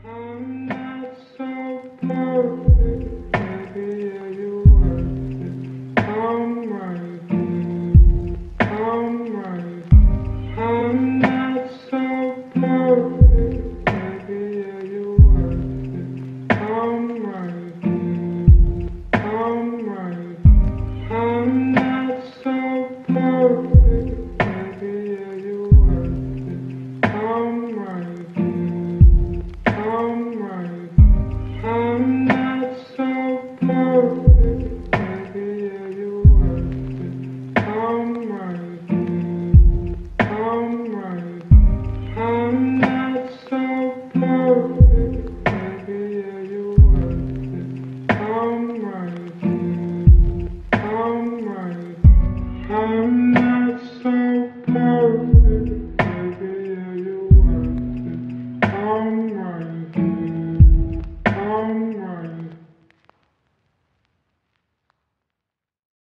I'm not so perfect, baby, yeah, you worth it. I'm right here, I'm right. I'm not so perfect, baby, yeah, you worth it. I'm right here, I'm right. I'm not so perfect, baby, yeah, you worth it. I'm right here, I'm right. I'm not so perfect, baby, yeah, you worth it. I'm right here, I'm right. I'm not so perfect, baby, yeah, you worth it. I'm right here, I'm right. I'm not so perfect, baby, yeah, you worth it. I'm right.